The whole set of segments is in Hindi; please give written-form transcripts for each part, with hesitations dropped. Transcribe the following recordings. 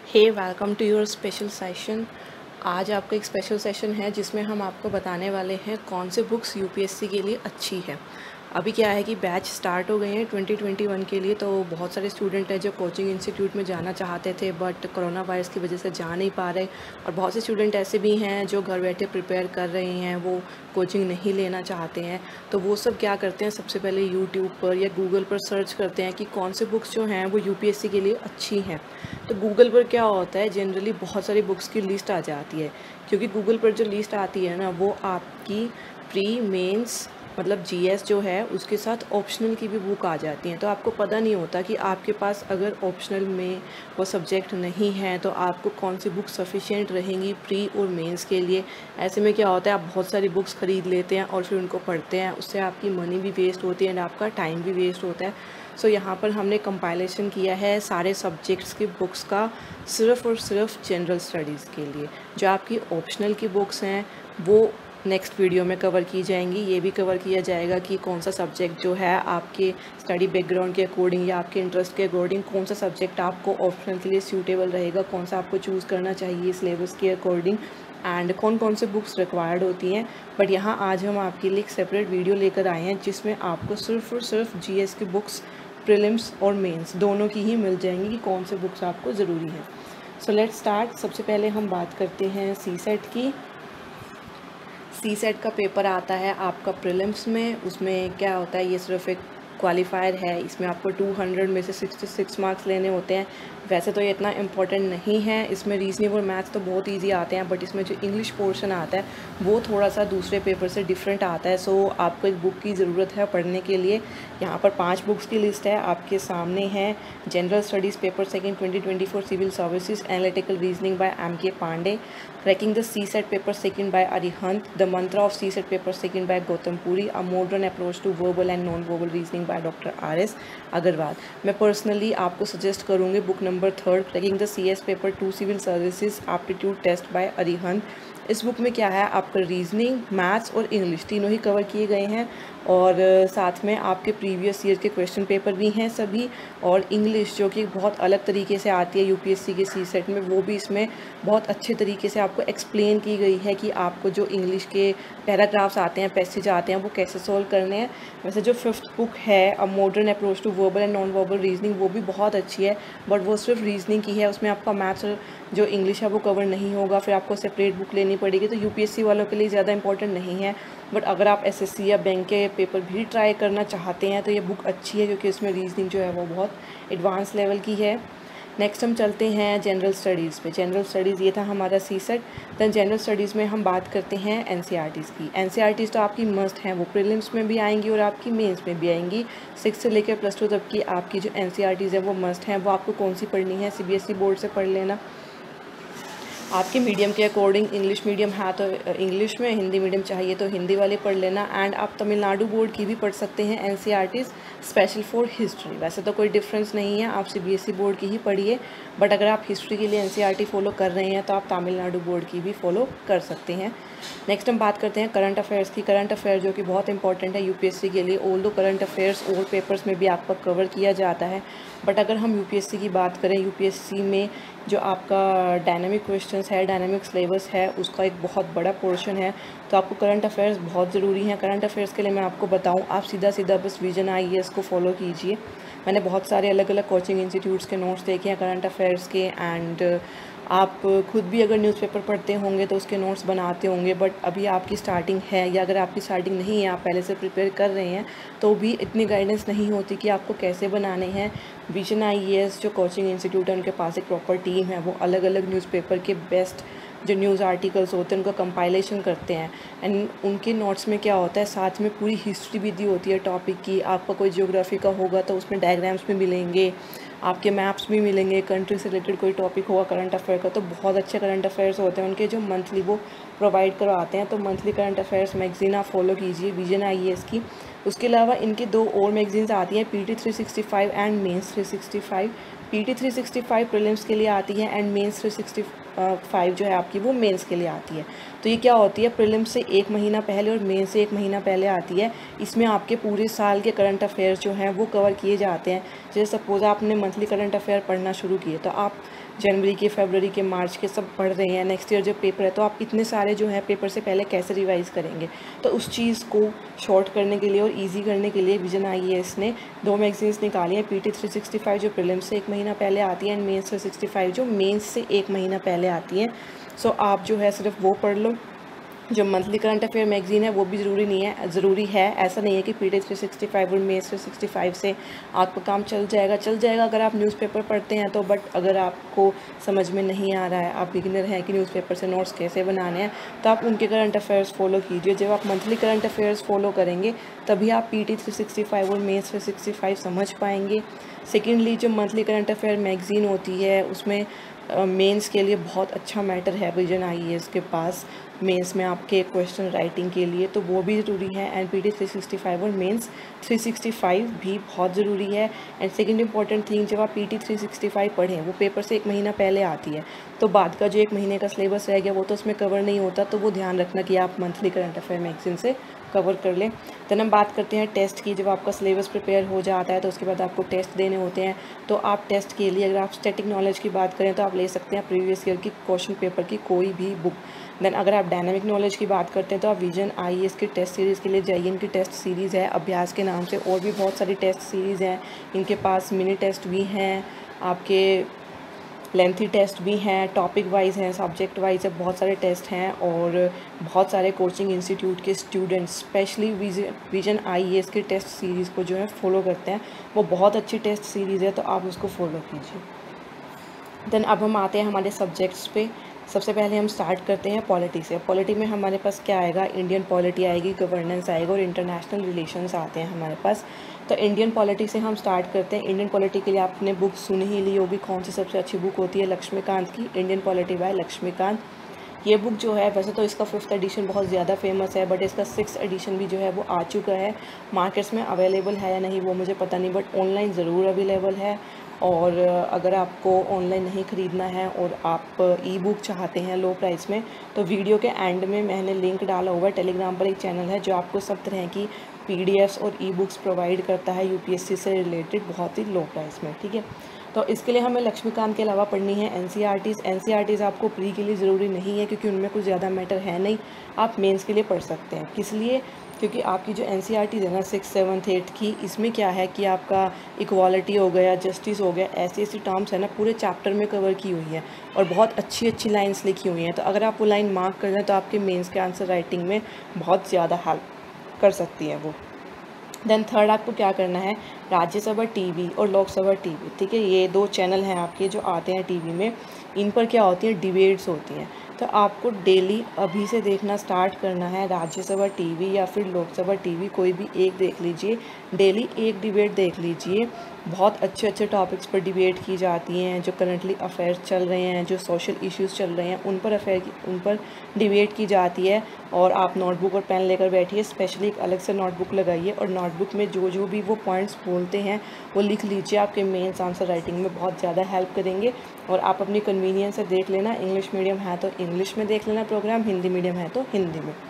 Hey welcome to your special session. आज आपका एक स्पेशल सेशन है जिसमें हम आपको बताने वाले हैं कौन से बुक्स यूपीएससी के लिए अच्छी है। अभी क्या है कि बैच स्टार्ट हो गए हैं 2021 के लिए, तो बहुत सारे स्टूडेंट हैं जो कोचिंग इंस्टीट्यूट में जाना चाहते थे बट कोरोना वायरस की वजह से जा नहीं पा रहे, और बहुत से स्टूडेंट ऐसे भी हैं जो घर बैठे प्रिपेयर कर रहे हैं, वो कोचिंग नहीं लेना चाहते हैं। तो वो सब क्या करते हैं, सबसे पहले यूट्यूब पर या गूगल पर सर्च करते हैं कि कौन से बुक्स जो हैं वो यूपीएससी के लिए अच्छी हैं। तो गूगल पर क्या होता है, जनरली बहुत सारी बुक्स की लिस्ट आ जाती है, क्योंकि गूगल पर जो लिस्ट आती है ना वो आपकी प्री मेंस मतलब जीएस जो है उसके साथ ऑप्शनल की भी बुक आ जाती हैं। तो आपको पता नहीं होता कि आपके पास अगर ऑप्शनल में वो सब्जेक्ट नहीं है तो आपको कौन सी बुक सफिशिएंट रहेंगी प्री और मेंस के लिए। ऐसे में क्या होता है, आप बहुत सारी बुक्स ख़रीद लेते हैं और फिर उनको पढ़ते हैं, उससे आपकी मनी भी वेस्ट होती है एंड आपका टाइम भी वेस्ट होता है। सो यहाँ पर हमने कंपाइलेशन किया है सारे सब्जेक्ट्स की बुक्स का, सिर्फ़ और सिर्फ जनरल स्टडीज़ के लिए। जो आपकी ऑप्शनल की बुक्स हैं वो नेक्स्ट वीडियो में कवर की जाएंगी। ये भी कवर किया जाएगा कि कौन सा सब्जेक्ट जो है आपके स्टडी बैकग्राउंड के अकॉर्डिंग या आपके इंटरेस्ट के अकॉर्डिंग कौन सा सब्जेक्ट आपको ऑप्शनल के लिए सूटेबल रहेगा, कौन सा आपको चूज़ करना चाहिए सिलेबस के अकॉर्डिंग, एंड कौन कौन से बुक्स रिक्वायर्ड होती हैं। बट यहाँ आज हम आपके लिए एक सेपरेट वीडियो लेकर आए हैं जिसमें आपको सिर्फ और सिर्फ जीएस की बुक्स प्रीलिम्स और मेंस दोनों की ही मिल जाएंगी कि कौन से बुक्स आपको ज़रूरी हैं। So let's start. सबसे पहले हम बात करते हैं सीसेट की। सीसेट का पेपर आता है आपका प्रीलिम्स में। उसमें क्या होता है, ये सिर्फ एक क्वालिफायर है, इसमें आपको 200 में से 66 मार्क्स लेने होते हैं। वैसे तो ये इतना इम्पोर्टेंट नहीं है, इसमें रीजनिंग और मैथ्स तो बहुत इजी आते हैं, बट इसमें जो इंग्लिश पोर्शन आता है वो थोड़ा सा दूसरे पेपर से डिफरेंट आता है। सो आपको एक बुक की ज़रूरत है पढ़ने के लिए। यहाँ पर 5 बुक्स की लिस्ट है आपके सामने है। General studies paper second 2024 civil services analytical reasoning by M K. Pandey, cracking the CSAT paper second by Arihant, the mantra of CSAT paper second by Gautam Puri, a modern approach to verbal and non verbal reasoning by doctor R S. Agarwal. मैं पर्सनली आपको सजेस्ट करूँगी book number 3 cracking the CS paper 2 civil services aptitude test by Arihant. इस बुक में क्या है, आपका रीजनिंग, मैथ्स और इंग्लिश तीनों ही कवर किए गए हैं, और साथ में आपके प्रीवियस ईयर के क्वेश्चन पेपर भी हैं सभी, और इंग्लिश जो कि बहुत अलग तरीके से आती है यूपीएससी के सीसेट में, वो भी इसमें बहुत अच्छे तरीके से आपको एक्सप्लेन की गई है कि आपको जो इंग्लिश के पैराग्राफ्स आते हैं, पैसेज आते हैं, वो कैसे सॉल्व करने हैं। वैसे जो 5th बुक है a modern approach to verbal and non verbal reasoning, वो भी बहुत अच्छी है, बट वो सिर्फ रीजनिंग की है, उसमें आपका मैथ्स और जो इंग्लिश है वो कवर नहीं होगा, फिर आपको सेपरेट बुक लेनी पड़ेगी। तो यूपीएससी वालों के लिए ज़्यादा इंपॉर्टेंट नहीं है, बट अगर आप एसएससी या बैंक के पेपर भी ट्राई करना चाहते हैं तो ये बुक अच्छी है, क्योंकि इसमें रीजनिंग जो है वो बहुत एडवांस लेवल की है। नेक्स्ट हम चलते हैं जनरल स्टडीज़ पे। जनरल स्टडीज़ ये था हमारा सीसेट। दैन जनरल स्टडीज़ में हम बात करते हैं एनसीईआरटीज़ की। एनसीईआरटीज़ तो आपकी मस्ट हैं, वो प्रीलिम्स में भी आएंगी और आपकी मेंस में भी आएंगी। 6 से लेकर +2 तक की आपकी जो एनसीईआरटीज़ है वो मस्ट हैं। वो आपको कौन सी पढ़नी है, सीबीएसई बोर्ड से पढ़ लेना। आपके मीडियम के अकॉर्डिंग इंग्लिश मीडियम है तो इंग्लिश में, हिंदी मीडियम चाहिए तो हिंदी वाले पढ़ लेना। एंड आप तमिलनाडु बोर्ड की भी पढ़ सकते हैं एनसीईआरटीज़ स्पेशल फॉर हिस्ट्री। वैसे तो कोई डिफरेंस नहीं है, आप सीबीएसई बोर्ड की ही पढ़िए, बट अगर आप हिस्ट्री के लिए एनसीईआरटी फॉलो कर रहे हैं तो आप तमिलनाडु बोर्ड की भी फॉलो कर सकते हैं। नेक्स्ट हम बात करते हैं करंट अफेयर्स की। करंट अफेयर जो कि बहुत इंपॉर्टेंट है यूपीएससी के लिए, ऑल दो करंट अफेयर्स और पेपर्स में भी आपका कवर किया जाता है, बट अगर हम यूपीएससी की बात करें, यूपीएससी में जो आपका डायनामिक क्वेश्चंस है, डायनामिक सिलेबस है, उसका एक बहुत बड़ा पोर्शन है, तो आपको करंट अफेयर्स बहुत ज़रूरी हैं। करंट अफेयर्स के लिए मैं आपको बताऊं, आप सीधा सीधा बस विजन आईएएस को फॉलो कीजिए। मैंने बहुत सारे अलग अलग कोचिंग इंस्टीट्यूट्स के नोट्स देखे हैं करंट अफेयर्स के, एंड आप खुद भी अगर न्यूज़पेपर पढ़ते होंगे तो उसके नोट्स बनाते होंगे, बट अभी आपकी स्टार्टिंग है या अगर आपकी स्टार्टिंग नहीं है, आप पहले से प्रिपेयर कर रहे हैं, तो भी इतनी गाइडेंस नहीं होती कि आपको कैसे बनाने हैं। विजन आईएएस जो कोचिंग इंस्टीट्यूट है, उनके पास एक प्रॉपर टीम है, वो अलग अलग न्यूज़पेपर के बेस्ट जो न्यूज़ आर्टिकल्स होते हैं उनका कंपाइलेशन करते हैं, एंड उनके नोट्स में क्या होता है, साथ में पूरी हिस्ट्री भी दी होती है टॉपिक की। आपका कोई ज्योग्राफी का होगा तो उसमें डायग्राम्स भी मिलेंगे, आपके मैप्स भी मिलेंगे, कंट्री से रिलेटेड कोई टॉपिक होगा करंट अफेयर का तो बहुत अच्छे करंट अफेयर्स होते हैं उनके, जो मंथली वो प्रोवाइड करवाते हैं। तो मंथली करंट अफेयर्स मैगजीन आप फॉलो कीजिए विजन आईएएस की। उसके अलावा इनकी 2 और मैगजीन्स आती हैं, PT 365 and mains 365। PT 365 prelims के लिए आती है एंड मेंस 5 जो है आपकी वो मेंस के लिए आती है। तो ये क्या होती है, प्रीलिम्स से 1 महीना पहले और मेंस से 1 महीना पहले आती है। इसमें आपके पूरे साल के करंट अफेयर्स जो हैं वो कवर किए जाते हैं। जैसे सपोज़ आपने मंथली करंट अफेयर पढ़ना शुरू किए, तो आप जनवरी के, फरवरी के, मार्च के सब पढ़ रहे हैं, नेक्स्ट ईयर जो पेपर है, तो आप इतने सारे जो है पेपर से पहले कैसे रिवाइज़ करेंगे। तो उस चीज़ को शॉर्ट करने के लिए और इजी करने के लिए विजन IAS ने 2 मैगजीन्स निकाली हैं, PT 365 जो प्रीलिम्स से 1 महीना पहले आती है एंड मेंस 365 जो मेंस से 1 महीना पहले आती है। सो आप जो है सिर्फ वो पढ़ लो। जो मंथली करंट अफेयर मैगजीन है वो भी ज़रूरी है, ऐसा नहीं है कि PT 365 और मेंस 365 से आपका काम चल जाएगा अगर आप न्यूज़पेपर पढ़ते हैं तो। बट अगर आपको समझ में नहीं आ रहा है, आप बिगिनर हैं कि न्यूज़पेपर से नोट्स कैसे बनाने हैं, तो आप उनके करंट अफेयर्स फॉलो कीजिए। जब आप मंथली करंट अफेयर्स फॉलो करेंगे तभी आप PT 365 और मेंस 365 समझ पाएंगे। सेकेंडली, जो मंथली करंट अफेयर मैगजीन होती है उसमें मेंस के लिए बहुत अच्छा मैटर है विजन IAS के पास, मेंस में आपके क्वेश्चन राइटिंग के लिए, तो वो भी ज़रूरी है। एंड PT 365 और मेंस 365 भी बहुत ज़रूरी है। एंड सेकंड इंपॉर्टेंट थिंग, जब आप PT 365 पढ़ें, वो पेपर से 1 महीना पहले आती है, तो बाद का जो 1 महीने का सिलेबस रह गया वो तो उसमें कवर नहीं होता, तो वो ध्यान रखना कि आप मंथली करंट अफेयर मैगजीन से कवर कर लें। देन हम बात करते हैं टेस्ट की। जब आपका सिलेबस प्रिपेयर हो जाता है तो उसके बाद आपको टेस्ट देने होते हैं। तो आप टेस्ट के लिए, अगर आप स्टैटिक नॉलेज की बात करें तो आप ले सकते हैं प्रीवियस ईयर की क्वेश्चन पेपर की कोई भी बुक। देन अगर आप डायनामिक नॉलेज की बात करते हैं तो आप विजन IAS की टेस्ट सीरीज़ के लिए जाइए। इनकी टेस्ट सीरीज़ है अभ्यास के नाम से, और भी बहुत सारी टेस्ट सीरीज़ हैं इनके पास। मिनी टेस्ट भी हैं, आपके लेंथी टेस्ट भी हैं, टॉपिक वाइज हैं, सब्जेक्ट वाइज है, बहुत सारे टेस्ट हैं। और बहुत सारे कोचिंग इंस्टीट्यूट के स्टूडेंट्स स्पेशली विजन IAS की टेस्ट सीरीज़ को जो है फॉलो करते हैं। वो बहुत अच्छी टेस्ट सीरीज़ है, तो आप उसको फॉलो कीजिए। देन अब हम आते हैं हमारे सब्जेक्ट्स पे। सबसे पहले हम स्टार्ट करते हैं पॉलिटी से। पॉलिटी में हमारे पास क्या आएगा, इंडियन पॉलिटी आएगी, गवर्नेंस आएगा और इंटरनेशनल रिलेशंस आते हैं हमारे पास। तो इंडियन पॉलिटी से हम स्टार्ट करते हैं। इंडियन पॉलिटी के लिए आपने बुक सुन ही ली होगी, कौन सी सबसे अच्छी बुक होती है, लक्ष्मीकांत की इंडियन पॉलिटी बाय लक्ष्मीकांत। ये बुक जो है, वैसे तो इसका 5th एडिशन बहुत ज़्यादा फेमस है, बट इसका 6th एडिशन भी जो है वो आ चुका है। मार्केट्स में अवेलेबल है या नहीं वो मुझे पता नहीं, बट ऑनलाइन ज़रूर अवेलेबल है। और अगर आपको ऑनलाइन नहीं ख़रीदना है और आप ई बुक चाहते हैं लो प्राइस में, तो वीडियो के एंड में मैंने लिंक डाला हुआ है। टेलीग्राम पर एक चैनल है जो आपको सब तरह की PDFs और ई बुक्स प्रोवाइड करता है UPSC से रिलेटेड बहुत ही लो प्राइस में, ठीक है। तो इसके लिए हमें लक्ष्मीकांत के अलावा पढ़नी है NCERTs आपको प्री के लिए ज़रूरी नहीं है क्योंकि उनमें कुछ ज़्यादा मैटर है नहीं, आप मेंस के लिए पढ़ सकते हैं। किस लिए, क्योंकि आपकी जो NCERTs है ना 6th 7th 8th की, इसमें क्या है कि आपका इक्वालिटी हो गया, जस्टिस हो गया, ऐसी टर्म्स है ना पूरे चैप्टर में कवर की हुई है और बहुत अच्छी लाइंस लिखी हुई हैं। तो अगर आप वो लाइन मार्क कर दें तो आपके मेंस के आंसर राइटिंग में बहुत ज़्यादा हेल्प कर सकती है वो। देन थर्ड आपको क्या करना है, राज्यसभा TV और लोकसभा TV, ठीक है। ये 2 चैनल हैं आपके जो आते हैं TV में। इन पर क्या होती है, डिबेट्स होती हैं। तो आपको डेली अभी से देखना स्टार्ट करना है। राज्यसभा TV या फिर लोकसभा TV कोई भी एक देख लीजिए, डेली एक डिबेट देख लीजिए। बहुत अच्छे टॉपिक्स पर डिबेट की जाती हैं, जो करंटली अफेयर्स चल रहे हैं, जो सोशल इश्यूज़ चल रहे हैं, उन पर डिबेट की जाती है। और आप नोटबुक और पेन लेकर बैठिए, स्पेशली एक अलग से नोटबुक लगाइए और नोटबुक में जो भी वो पॉइंट्स बोलते हैं वो लिख लीजिए। आपके मेंस आंसर राइटिंग में बहुत ज़्यादा हेल्प करेंगे। और आप अपनी कन्वीनियंस से देख लेना, इंग्लिश मीडियम है तो इंग्लिश में देख लेना प्रोग्राम, हिंदी मीडियम है तो हिंदी में।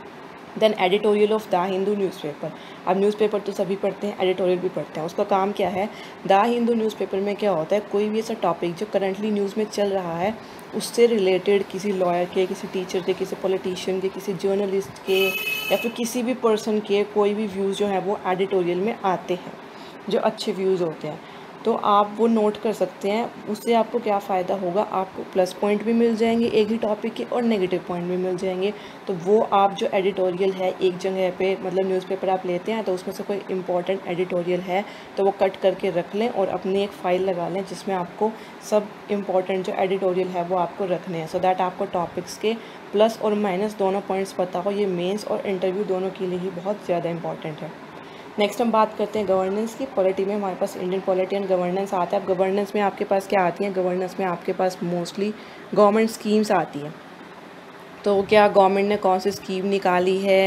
Then editorial of the Hindu newspaper. अब न्यूज़पेपर तो सभी पढ़ते हैं, एडिटोरियल भी पढ़ते हैं। उसका काम क्या है, द हिंदू न्यूज़पेपर में क्या होता है, कोई भी ऐसा टॉपिक जो करंटली न्यूज़ में चल रहा है उससे रिलेटेड किसी लॉयर के, किसी टीचर के, किसी पॉलिटिशियन के, किसी जर्नलिस्ट के या फिर किसी भी पर्सन के कोई भी व्यूज़ जो है वो एडिटोरियल में आते हैं, जो अच्छे व्यूज़ होते हैं। तो आप वो नोट कर सकते हैं। उससे आपको क्या फ़ायदा होगा, आपको प्लस पॉइंट भी मिल जाएंगे एक ही टॉपिक के और नेगेटिव पॉइंट भी मिल जाएंगे। तो वो आप जो एडिटोरियल है एक जगह पे, मतलब न्यूज़पेपर आप लेते हैं तो उसमें से कोई इंपॉर्टेंट एडिटोरियल है तो वो कट करके रख लें और अपनी एक फ़ाइल लगा लें जिसमें आपको सब इम्पॉर्टेंट जो एडिटोरियल है वो आपको रखने हैं, सो दैट आपको टॉपिक्स के प्लस और माइनस दोनों पॉइंट्स पता हो। ये मेंस और इंटरव्यू दोनों के लिए ही बहुत ज़्यादा इंपॉर्टेंट है। नेक्स्ट हम बात करते हैं गवर्नेंस की। पॉलिटी में हमारे पास इंडियन पॉलिटी एंड गवर्नेंस आता है। अब गवर्नेंस में आपके पास क्या आती है, गवर्नेंस में आपके पास मोस्टली गवर्नमेंट स्कीम्स आती हैं। तो क्या गवर्नमेंट ने कौन सी स्कीम निकाली है,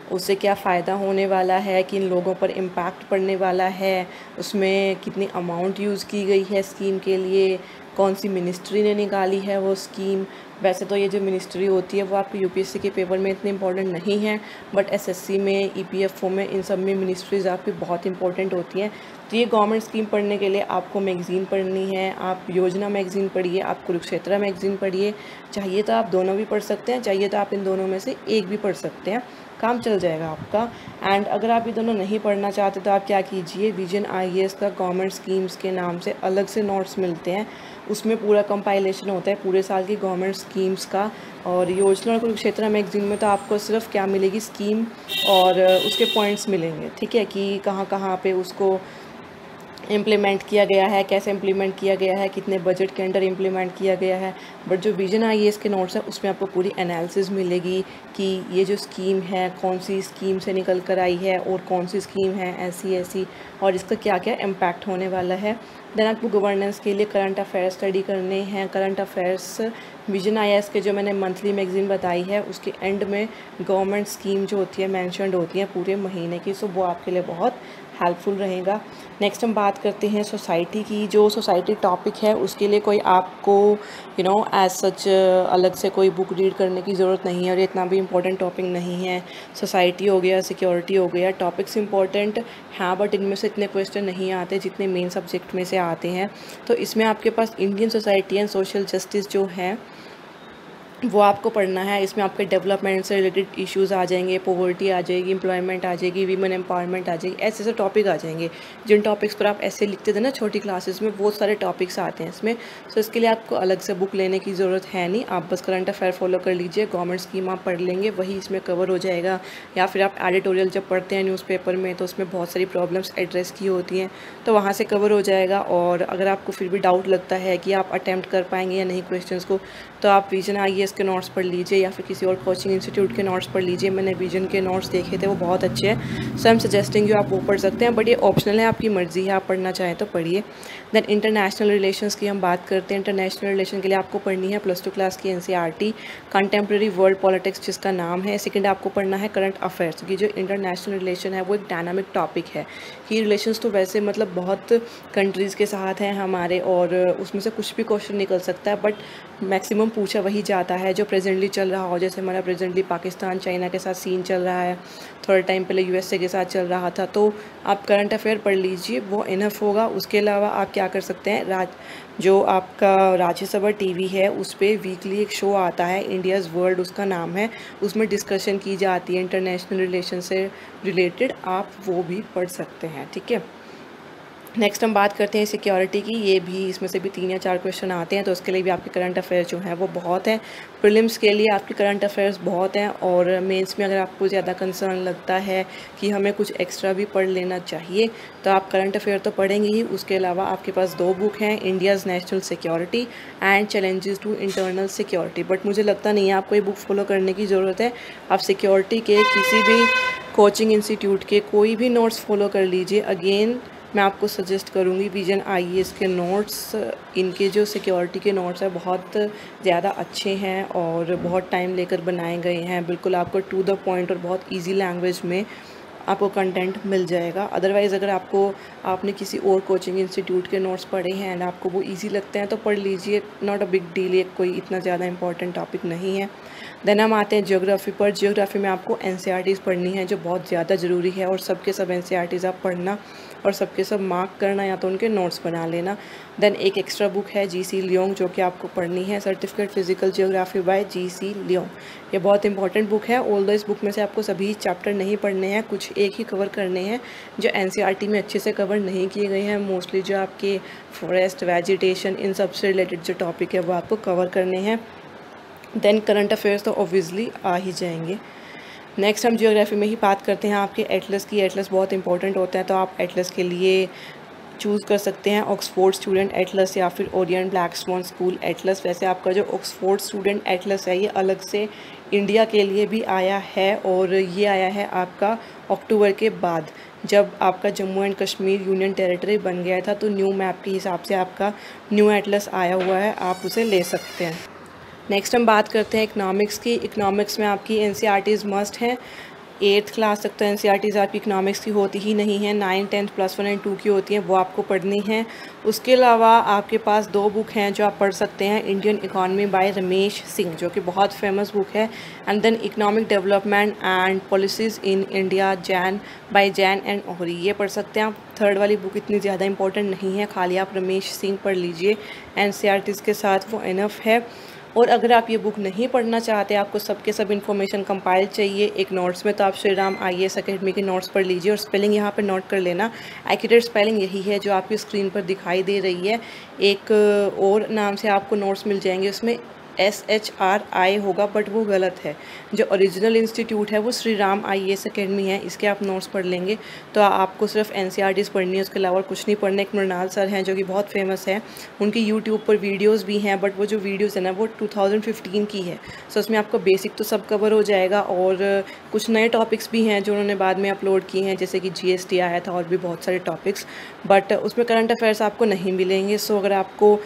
उससे क्या फ़ायदा होने वाला है, किन लोगों पर इम्पैक्ट पड़ने वाला है, उसमें कितनी अमाउंट यूज़ की गई है स्कीम के लिए, कौन सी मिनिस्ट्री ने निकाली है वो स्कीम। वैसे तो ये जो मिनिस्ट्री होती है वो आपके यूपीएससी के पेपर में इतनी इंपॉर्टेंट नहीं है, बट एसएससी में, ईपीएफओ में, इन सब में मिनिस्ट्रीज़ आपकी बहुत इंपॉर्टेंट होती हैं। तो ये गवर्नमेंट स्कीम पढ़ने के लिए आपको मैगज़ीन पढ़नी है, आप योजना मैगज़ीन पढ़िए, आप कुरुक्षेत्र मैगज़ीन पढ़िए। चाहिए तो आप दोनों भी पढ़ सकते हैं, चाहिए तो आप इन दोनों में से एक भी पढ़ सकते हैं, काम चल जाएगा आपका। एंड अगर आप ये दोनों नहीं पढ़ना चाहते तो आप क्या कीजिए, विजन आईएएस का गवर्नमेंट स्कीम्स के नाम से अलग से नोट्स मिलते हैं, उसमें पूरा कंपाइलेशन होता है पूरे साल की गवर्नमेंट स्कीम्स का। और योजना और कुरुक्षेत्र मैगज़ीन में तो आपको सिर्फ क्या मिलेगी, स्कीम और उसके पॉइंट्स मिलेंगे, ठीक है, कि कहाँ कहाँ पे उसको इम्प्लीमेंट किया गया है, कैसे इम्प्लीमेंट किया गया है, कितने बजट के अंडर इम्प्लीमेंट किया गया है। बट जो विजन आईएएस के नोट्स हैं उसमें आपको पूरी एनालिसिस मिलेगी कि ये जो स्कीम है कौन सी स्कीम से निकल कर आई है और कौन सी स्कीम है ऐसी और इसका क्या क्या इम्पैक्ट होने वाला है। देन आपको गवर्नेंस के लिए करंट अफेयर्स स्टडी करने हैं। करंट अफेयर्स विजन आईएएस के जो मैंने मंथली मैगज़ीन बताई है उसके एंड में गवर्नमेंट स्कीम जो होती है मैंशनड होती है पूरे महीने की, सो वो आपके लिए बहुत हेल्पफुल रहेगा। नेक्स्ट हम बात करते हैं सोसाइटी की। जो सोसाइटी टॉपिक है उसके लिए कोई आपको एज सच अलग से कोई बुक रीड करने की ज़रूरत नहीं है और ये इतना भी इम्पोर्टेंट टॉपिक नहीं है। सोसाइटी हो गया, सिक्योरिटी हो गया, टॉपिक्स इंपॉर्टेंट हाँ, बट इनमें से इतने क्वेश्चन नहीं आते जितने मेन सब्जेक्ट में से आते हैं। तो इसमें आपके पास Indian society and social justice जो है वो आपको पढ़ना है। इसमें आपके डेवलपमेंट से रिलेटेड इश्यूज़ आ जाएंगे, पॉवर्टी आ जाएगी, एम्प्लॉयमेंट आ जाएगी, वीमेन एम्पावरमेंट आ जाएगी, ऐसे ऐसे टॉपिक आ जाएंगे जिन टॉपिक्स पर आप ऐसे लिखते थे ना छोटी क्लासेस में, बहुत सारे टॉपिक्स आते हैं इसमें। सो इसके लिए आपको अलग से बुक लेने की ज़रूरत है नहीं, आप बस करंट अफेयर फॉलो कर लीजिए, गवर्नमेंट स्कीम आप पढ़ लेंगे, वही इसमें कवर हो जाएगा। या फिर आप एडिटोरियल जब पढ़ते हैं न्यूज़पेपर में तो उसमें बहुत सारी प्रॉब्लम्स एड्रेस की होती हैं, तो वहाँ से कवर हो जाएगा। और अगर आपको फिर भी डाउट लगता है कि आप अटैम्प्ट कर पाएंगे या नहीं क्वेश्चंस को, तो आप विजन आईएएस के नोट्स पढ़ लीजिए या फिर किसी और कोचिंग इंस्टीट्यूट के नोट्स पढ़ लीजिए। मैंने विजन के नोट्स देखे थे, वो बहुत अच्छे हैं, so I am suggesting you आप वो पढ़ सकते हैं, बट ये ऑप्शनल है, आपकी मर्जी है, आप पढ़ना चाहें तो पढ़िए। देन इंटरनेशनल रिलेशंस की हम बात करते हैं। इंटरनेशनल रिलेशन के लिए आपको पढ़नी है +2 क्लास की एनसीईआरटी, कंटेम्प्रेरी वर्ल्ड पॉलिटिक्स जिसका नाम है। सेकेंड आपको पढ़ना है करंट अफेयर्स, क्योंकि जो इंटरनेशनल रिलेशन है वो एक डायनामिक टॉपिक है कि रिलेशंस तो वैसे मतलब बहुत कंट्रीज़ के साथ हैं हमारे और उसमें से कुछ भी क्वेश्चन निकल सकता है, बट मैक्सिमम पूछा वही जाता है जो प्रेजेंटली चल रहा हो। जैसे हमारा प्रेजेंटली पाकिस्तान चाइना के साथ सीन चल रहा है, थोड़ा टाइम पहले यूएसए के साथ चल रहा था, तो आप करंट अफेयर पढ़ लीजिए, वो इनफ होगा। उसके अलावा आप क्या कर सकते हैं, जो आपका राज्यसभा टीवी है उस पर वीकली एक शो आता है, इंडियाज़ वर्ल्ड उसका नाम है, उसमें डिस्कशन की जाती है इंटरनेशनल रिलेशन से रिलेटेड, आप वो भी पढ़ सकते हैं, ठीक है। नेक्स्ट हम बात करते हैं सिक्योरिटी की। ये भी इसमें से भी 3 या 4 क्वेश्चन आते हैं, तो उसके लिए भी आपके करंट अफेयर्स जो हैं वो बहुत हैं। प्रीलिम्स के लिए आपके करंट अफेयर्स बहुत हैं और मेंस में अगर आपको ज़्यादा कंसर्न लगता है कि हमें कुछ एक्स्ट्रा भी पढ़ लेना चाहिए तो आप करंट अफेयर तो पढ़ेंगे ही, उसके अलावा आपके पास 2 बुक हैं, India's national security and challenges to internal security. But मुझे लगता नहीं है आपको ये बुक फॉलो करने की ज़रूरत है। आप सिक्योरिटी के किसी भी कोचिंग इंस्टीट्यूट के कोई भी नोट्स फॉलो कर लीजिए। अगेन मैं आपको सजेस्ट करूँगी विजन आईएएस के नोट्स, इनके जो सिक्योरिटी के नोट्स हैं बहुत ज़्यादा अच्छे हैं और बहुत टाइम लेकर बनाए गए हैं, बिल्कुल आपको टू द पॉइंट और बहुत इजी लैंग्वेज में आपको कंटेंट मिल जाएगा। अदरवाइज़ अगर आपने किसी और कोचिंग इंस्टीट्यूट के नोट्स पढ़े हैं एंड आपको वो इजी लगते हैं तो पढ़ लीजिए, नॉट अ बिग डील, ये कोई इतना ज़्यादा इंपॉर्टेंट टॉपिक नहीं है। देन हम आते हैं ज्योग्राफी पर। ज्योग्राफी में आपको एनसीईआरटीज़ पढ़नी है जो बहुत ज़्यादा ज़रूरी है और सबके सब एनसीईआरटीज़ आप पढ़ना और सबके सब मार्क करना या तो उनके नोट्स बना लेना। देन एक एक्स्ट्रा बुक है जीसी लियोंग जो कि आपको पढ़नी है, certificate physical geography by G C Leong. ये बहुत इंपॉर्टेंट बुक है, ऑल्दो इस बुक में से आपको सभी चैप्टर नहीं पढ़ने हैं, कुछ एक ही कवर करने हैं जो एनसीईआरटी में अच्छे से कवर नहीं किए गए हैं। मोस्टली जो आपके फॉरेस्ट, वेजिटेशन, इन सब से रिलेटेड जो टॉपिक है वो आपको कवर करने हैं। देन करंट अफेयर्स तो ऑब्वियसली आ ही जाएंगे। नेक्स्ट हम ज्योग्राफी में ही बात करते हैं आपके एटलस की। एटलस बहुत इंपॉर्टेंट होता है, तो आप एटलस के लिए चूज़ कर सकते हैं ऑक्सफोर्ड स्टूडेंट एटलस या फिर Orient Black Swan school atlas. वैसे आपका जो ऑक्सफोर्ड स्टूडेंट एटलस है ये अलग से इंडिया के लिए भी आया है और ये आया है आपका अक्टूबर के बाद, जब आपका Jammu and Kashmir union territory बन गया था, तो न्यू मैप के हिसाब से आपका न्यू एटलस आया हुआ है, आप उसे ले सकते हैं। नेक्स्ट हम बात करते हैं इकनॉमिक्स की। इकनॉमिक्स में आपकी एनसीईआरटीज़ मस्ट हैं। 8th क्लास तक तो एनसीईआरटीज़ आपकी इकोनॉमिक्स की होती ही नहीं है, 9, 10 +1 एंड 2 की होती हैं, वो आपको पढ़नी है। उसके अलावा आपके पास 2 बुक हैं जो आप पढ़ सकते हैं, Indian economy by Ramesh Singh जो कि बहुत फेमस बुक है, and then economic development and policies in India by Jain and Ohri, ये पढ़ सकते हैं आप। थर्ड वाली बुक इतनी ज़्यादा इंपॉर्टेंट नहीं है, खाली आप रमेश सिंह पढ़ लीजिए, एनसीईआरटीज़ के साथ वो इनफ है। और अगर आप ये बुक नहीं पढ़ना चाहते, आपको सबके सब इन्फॉर्मेशन कंपाइल चाहिए एक नोट्स में, तो आप श्री राम IAS अकेडमी के नोट्स पढ़ लीजिए और स्पेलिंग यहाँ पे नोट कर लेना। एक्यूरेट स्पेलिंग यही है जो आपकी स्क्रीन पर दिखाई दे रही है। एक और नाम से आपको नोट्स मिल जाएंगे, उसमें SHRI होगा, बट वो गलत है। जो ओरिजिनल इंस्टीट्यूट है वो श्री राम IAS अकेडमी है, इसके आप नोट्स पढ़ लेंगे तो आपको सिर्फ NCERTs पढ़नी है, उसके अलावा कुछ नहीं पढ़ना। एक मृणाल सर हैं जो कि बहुत फेमस है, उनकी यूट्यूब पर वीडियोस भी हैं, बट वो जो वीडियोस है ना वो 2015 की है, सो उसमें आपका बेसिक तो सब कवर हो जाएगा। और कुछ नए टॉपिक्स भी हैं जो उन्होंने बाद में अपलोड किए हैं, जैसे कि GST आया था और भी बहुत सारे टॉपिक्स, बट उसमें करंट अफेयर्स आपको नहीं मिलेंगे। सो अगर आपको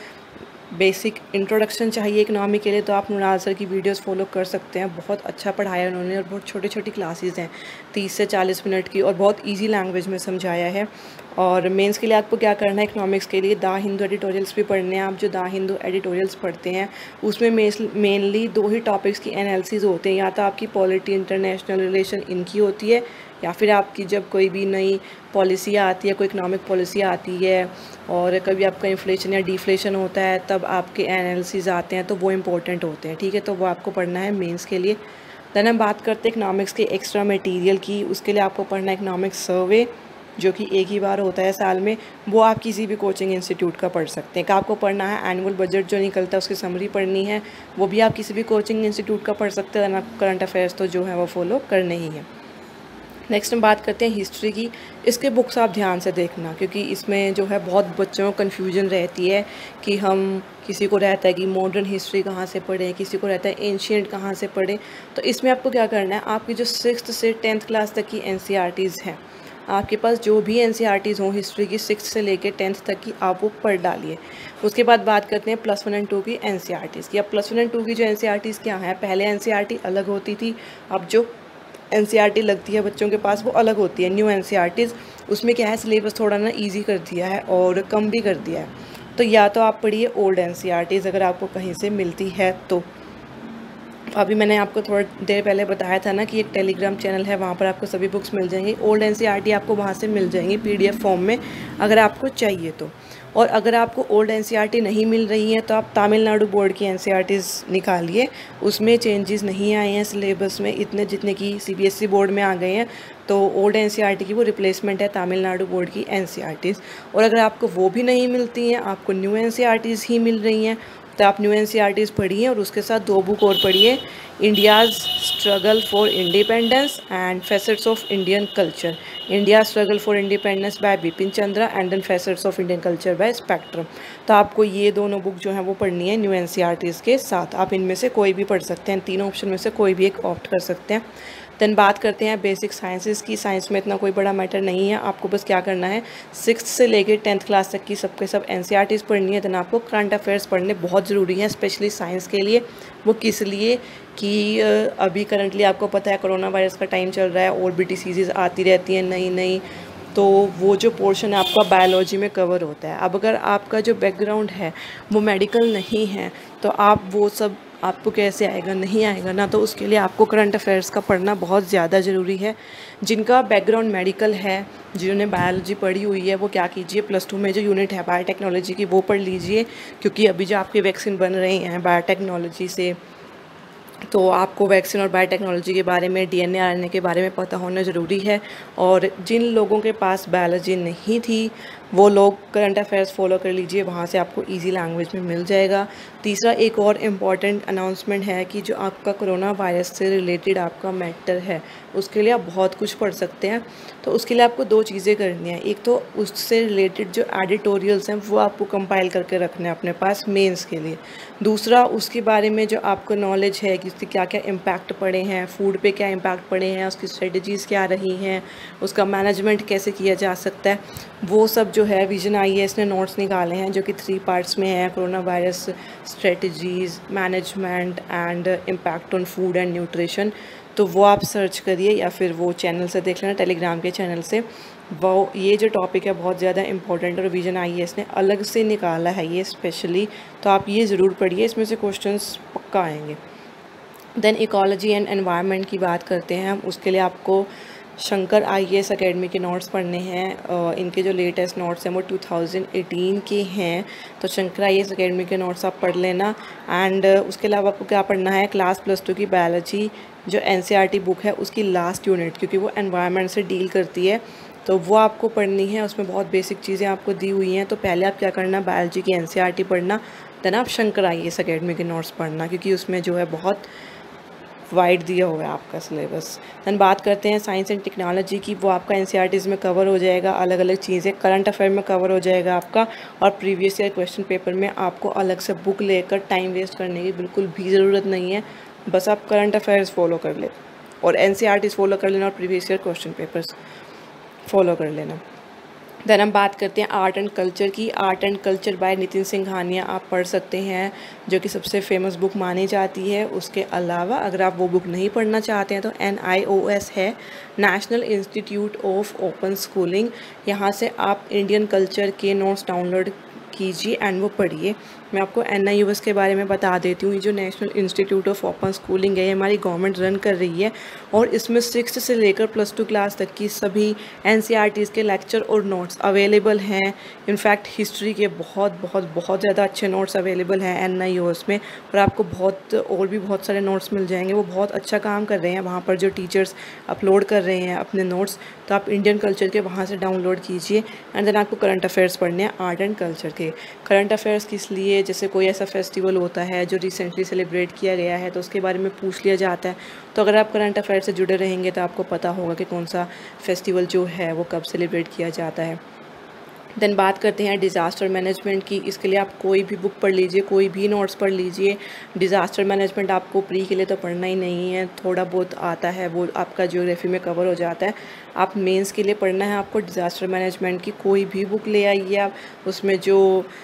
बेसिक इंट्रोडक्शन चाहिए इकनॉमी के लिए तो आप मृणाल सर की वीडियोस फॉलो कर सकते हैं, बहुत अच्छा पढ़ाया उन्होंने और बहुत छोटी छोटी क्लासेस हैं 30 से 40 मिनट की, और बहुत इजी लैंग्वेज में समझाया है। और मेंस के लिए आपको क्या करना है, इकनॉमिक्स के लिए द हिंदू एडिटोरियल्स भी पढ़ने हैं। आप जो द हिंदू एडिटोरियल्स पढ़ते हैं उसमें मेनली 2 ही टॉपिक्स की एनालिसिस होते हैं, या तो आपकी पॉलिटी इंटरनेशनल रिलेशन इनकी होती है, या फिर आपकी जब कोई भी नई पॉलिसी आती है, कोई इकनॉमिक पॉलिसी आती है और कभी आपका इन्फ्लेशन या डिफ्लेशन होता है, तब आपके एनालिसिस आते हैं, तो वो इंपॉर्टेंट होते हैं, ठीक है। तो वो आपको पढ़ना है मेंस के लिए। देन हम बात करते हैं इकनॉमिक्स के एक्स्ट्रा मटेरियल की। उसके लिए आपको पढ़ना है इकनॉमिक्स सर्वे, जो कि एक ही बार होता है साल में, वो आप किसी भी कोचिंग इंस्टीट्यूट का पढ़ सकते हैं। आपको पढ़ना है एनुअल बजट जो निकलता है उसकी समरी पढ़नी है, वो भी आप किसी भी कोचिंग इंस्टीट्यूट का पढ़ सकते हैं। आपको करंट अफेयर्स तो जो है वो फॉलो करने ही है। नेक्स्ट हम बात करते हैं हिस्ट्री की। इसके बुक्स आप ध्यान से देखना, क्योंकि इसमें जो है बहुत बच्चों को कन्फ्यूजन रहती है कि हम, किसी को रहता है कि मॉडर्न हिस्ट्री कहाँ से पढ़ें, किसी को रहता है एंशियंट कहाँ से पढ़ें। तो इसमें आपको क्या करना है, आपकी जो 6th से 10th क्लास तक की NCERTs हैं, आपके पास जो भी NCERTs हों हिस्ट्री की 6th से लेकर 10th तक की, आप वो पढ़ डालिए। उसके बाद बात करते हैं +1 एंड 2 की NCERTs की। अब +1 एंड 2 की जो NCERTs क्या है, पहले NCERT अलग होती थी, अब जो NCERT लगती है बच्चों के पास वो अलग होती है, न्यू NCERTs। उसमें क्या है, सिलेबस थोड़ा ना ईजी कर दिया है और कम भी कर दिया है। तो या तो आप पढ़िए ओल्ड NCERTs अगर आपको कहीं से मिलती है तो। अभी मैंने आपको थोड़ी देर पहले बताया था ना कि एक टेलीग्राम चैनल है, वहाँ पर आपको सभी बुक्स मिल जाएंगी। ओल्ड NCERT आपको वहाँ से मिल जाएंगी PDF फॉर्म में, अगर आपको चाहिए तो। और अगर आपको ओल्ड NCERT नहीं मिल रही है तो आप तमिलनाडु बोर्ड की NCERTs निकालिए, उसमें चेंजेस नहीं आए हैं सिलेबस में इतने जितने की CBSE बोर्ड में आ गए हैं। तो ओल्ड NCERT की वो रिप्लेसमेंट है तमिलनाडु बोर्ड की NCERTs। और अगर आपको वो भी नहीं मिलती हैं, आपको न्यू NCERTs ही मिल रही हैं, तो आप न्यू NCERTs पढ़िए और उसके साथ 2 बुक और पढ़िए, India's struggle for independence and facets of Indian culture. India struggle for independence by Bipin Chandra and then facets of Indian culture by spectrum. तो आपको ये दोनों बुक जो हैं वो पढ़नी है न्यू NCERTs के साथ। आप इनमें से कोई भी पढ़ सकते हैं, तीनों ऑप्शन में से कोई भी एक ऑप्ट कर सकते हैं। देन बात करते हैं बेसिक साइंसेस की। साइंस में इतना कोई बड़ा मैटर नहीं है, आपको बस क्या करना है, 6th से लेकर 10th क्लास तक की सबके सब NCERTs पढ़नी है। देन आपको करंट अफेयर्स पढ़ने बहुत ज़रूरी हैं, स्पेशली साइंस के लिए। वो किस लिए कि अभी करंटली आपको पता है कोरोना वायरस का टाइम चल रहा है और भी डिसीज़ आती रहती हैं नई नई, तो वो जो पोर्शन है आपका बायोलॉजी में कवर होता है। अब अगर आपका जो बैकग्राउंड है वो मेडिकल नहीं है तो आप वो सब आपको कैसे आएगा, नहीं आएगा ना। तो उसके लिए आपको करंट अफेयर्स का पढ़ना बहुत ज़्यादा ज़रूरी है। जिनका बैकग्राउंड मेडिकल है, जिन्होंने बायोलॉजी पढ़ी हुई है, वो क्या कीजिए, +2 में जो यूनिट है बायोटेक्नोलॉजी की वो पढ़ लीजिए, क्योंकि अभी जो आपके वैक्सीन बन रही हैं बायोटेक्नोलॉजी से, तो आपको वैक्सीन और बायोटेक्नोलॉजी के बारे में, DNA RNA के बारे में पता होना ज़रूरी है। और जिन लोगों के पास बायोलॉजी नहीं थी वो लोग करंट अफेयर्स फॉलो कर लीजिए, वहाँ से आपको इजी लैंग्वेज में मिल जाएगा। तीसरा एक और इम्पॉर्टेंट अनाउंसमेंट है कि जो आपका कोरोना वायरस से रिलेटेड आपका मैटर है उसके लिए आप बहुत कुछ पढ़ सकते हैं। तो उसके लिए आपको 2 चीज़ें करनी है, एक तो उससे रिलेटेड जो एडिटोरियल्स हैं वो आपको कंपाइल करके रखने हैं अपने पास मेंस के लिए। दूसरा उसके बारे में जो आपको नॉलेज है कि उसके क्या क्या इम्पैक्ट पड़े हैं, फूड पे क्या इम्पैक्ट पड़े हैं, उसकी स्ट्रेटजीज़ क्या रही हैं, उसका मैनेजमेंट कैसे किया जा सकता है, वो सब जो है विजन IAS ने नोट्स निकाले हैं जो कि 3 पार्ट्स में है, corona virus strategies, management and impact on food and nutrition. तो वो आप सर्च करिए या फिर वो चैनल से देख लेना, टेलीग्राम के चैनल से। वो ये जो टॉपिक है बहुत ज़्यादा इंपॉर्टेंट और रिवीजन IAS ने अलग से निकाला है ये स्पेशली, तो आप ये ज़रूर पढ़िए, इसमें से क्वेश्चंस पक्का आएंगे। देन इकोलॉजी एंड एनवायरनमेंट की बात करते हैं हम। उसके लिए आपको शंकर IAS अकेडमी के नोट्स पढ़ने हैं। इनके जो लेटेस्ट नोट्स हैं वो 2018 के हैं, तो शंकर IAS अकेडमी के नोट्स आप पढ़ लेना। एंड उसके अलावा आपको क्या पढ़ना है, क्लास +2 की बायोलॉजी जो NCERT बुक है उसकी लास्ट यूनिट, क्योंकि वो एनवायरनमेंट से डील करती है, तो वो आपको पढ़नी है। उसमें बहुत बेसिक चीज़ें आपको दी हुई हैं। तो पहले आप क्या करना, बायोलॉजी की NCERT पढ़ना, देन आप शंकर IAS अकेडमी के नोट्स पढ़ना, क्योंकि उसमें जो है बहुत वाइड दिया हुआ है आपका सिलेबस। देन बात करते हैं साइंस एंड टेक्नोलॉजी की, वो आपका NCERTs में कवर हो जाएगा, अलग अलग चीज़ें करंट अफेयर में कवर हो जाएगा आपका, और प्रीवियस ईयर क्वेश्चन पेपर में आपको अलग से बुक लेकर टाइम वेस्ट करने की बिल्कुल भी ज़रूरत नहीं है। बस आप करंट अफेयर्स फॉलो कर ले और NCERTs फॉलो कर लेना और previous year question papers follow कर लेना। देन हम बात करते हैं आर्ट एंड कल्चर की। Art and culture by Nitin Singhania आप पढ़ सकते हैं, जो कि सबसे फेमस बुक मानी जाती है। उसके अलावा अगर आप वो बुक नहीं पढ़ना चाहते हैं तो NIOS है, national institute of open schooling, यहाँ से आप इंडियन कल्चर के नोट्स डाउनलोड कीजिए एंड वो पढ़िए। मैं आपको NIOS के बारे में बता देती हूँ। ये जो national institute of open schooling है, ये हमारी गवर्नमेंट रन कर रही है, और इसमें 6th से लेकर +2 क्लास तक की सभी NCERTs के लेक्चर और नोट्स अवेलेबल हैं। इनफैक्ट हिस्ट्री के बहुत ज़्यादा अच्छे नोट्स अवेलेबल हैं NIOS में, और आपको और भी बहुत सारे नोट्स मिल जाएंगे। वो बहुत अच्छा काम कर रहे हैं वहाँ पर, जो टीचर्स अपलोड कर रहे हैं अपने नोट्स, तो आप इंडियन कल्चर के वहाँ से डाउनलोड कीजिए। एंड देन आपको करंट अफेयर्स पढ़ने हैं आर्ट एंड कल्चर के। करंट अफेयर्स किस लिए, जैसे कोई ऐसा फेस्टिवल होता है जो रिसेंटली सेलिब्रेट किया गया है तो उसके बारे में पूछ लिया जाता है, तो अगर आप करंट अफेयर से जुड़े रहेंगे तो आपको पता होगा कि कौन सा फेस्टिवल जो है वो कब सेलिब्रेट किया जाता है। देन बात करते हैं डिज़ास्टर मैनेजमेंट की। इसके लिए आप कोई भी बुक पढ़ लीजिए, कोई भी नोट्स पढ़ लीजिए। डिज़ास्टर मैनेजमेंट आपको प्री के लिए तो पढ़ना ही नहीं है, थोड़ा बहुत आता है, वो आपका ज्योग्राफी में कवर हो जाता है। आप मेंस के लिए पढ़ना है आपको डिज़ास्टर मैनेजमेंट की। कोई भी बुक ले आइए आप, उसमें जो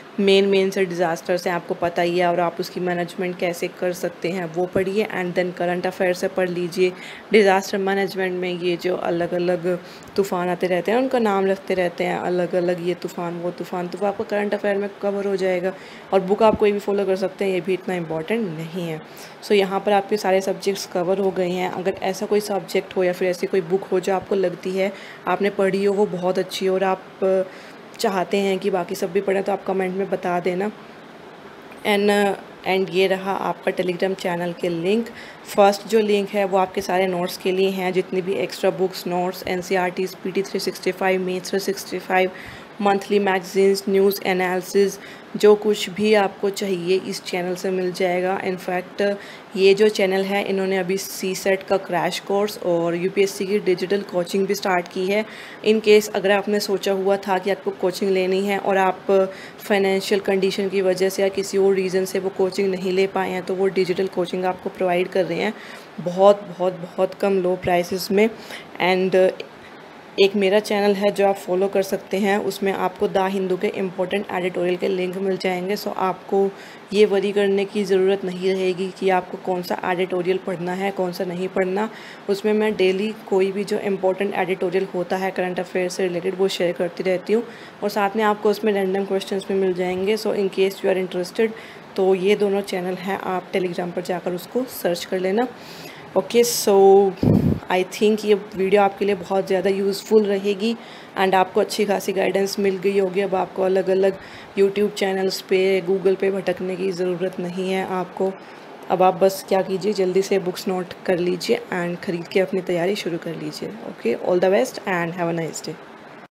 मेन से डिज़ास्टर्स हैं आपको पता ही है, और आप उसकी मैनेजमेंट कैसे कर सकते हैं वो पढ़िए। एंड देन करंट अफेयर से पढ़ लीजिए। डिज़ास्टर मैनेजमेंट में ये जो अलग अलग तूफ़ान आते रहते हैं, उनका नाम रखते रहते हैं अलग अलग, ये तूफ़ान वो तूफ़ान, तो वो आपका करंट अफेयर में कवर हो जाएगा। और बुक आप कोई भी फॉलो कर सकते हैं, ये भी इतना इंपॉर्टेंट नहीं है। सो यहाँ पर आपके सारे सब्जेक्ट्स कवर हो गए हैं। अगर ऐसा कोई सब्जेक्ट हो या फिर ऐसी कोई बुक हो जो आपको लगती है आपने पढ़ी हो वो बहुत अच्छी हो और आप चाहते हैं कि बाकी सब भी पढ़ें, तो आप कमेंट में बता देना। एंड ये रहा आपका टेलीग्राम चैनल के लिंक। फर्स्ट जो लिंक है वो आपके सारे नोट्स के लिए हैं, जितनी भी extra books, notes, NCERTs, PT 365, maths 365, monthly magazines, news analysis, जो कुछ भी आपको चाहिए इस चैनल से मिल जाएगा। इनफैक्ट ये जो चैनल है, इन्होंने अभी CSET का क्रैश कोर्स और UPSC की डिजिटल कोचिंग भी स्टार्ट की है। इन केस अगर आपने सोचा हुआ था कि आपको कोचिंग लेनी है और आप फाइनेंशियल कंडीशन की वजह से या किसी और रीज़न से वो कोचिंग नहीं ले पाए हैं, तो वो डिजिटल कोचिंग आपको प्रोवाइड कर रहे हैं बहुत कम लो प्राइसेस में। एंड एक मेरा चैनल है जो आप फॉलो कर सकते हैं, उसमें आपको द हिंदू के इम्पोर्टेंट एडिटोरियल के लिंक मिल जाएंगे। सो आपको ये वरी करने की ज़रूरत नहीं रहेगी कि आपको कौन सा एडिटोरियल पढ़ना है कौन सा नहीं पढ़ना। उसमें मैं डेली कोई भी जो इम्पोर्टेंट एडिटोरियल होता है करंट अफेयर से रिलेटेड वो शेयर करती रहती हूँ, और साथ में आपको उसमें रैंडम क्वेश्चंस भी मिल जाएंगे। So in case you are interested, तो ये दोनों चैनल हैं, आप टेलीग्राम पर जाकर उसको सर्च कर लेना। ओके, सो आई थिंक ये वीडियो आपके लिए बहुत ज़्यादा यूज़फुल रहेगी एंड आपको अच्छी खासी गाइडेंस मिल गई होगी। अब आपको अलग अलग यूट्यूब चैनल्स पे, गूगल पे भटकने की ज़रूरत नहीं है आपको। अब आप बस क्या कीजिए, जल्दी से बुक्स नोट कर लीजिए एंड ख़रीद के अपनी तैयारी शुरू कर लीजिए। Okay, all the best and have a nice day.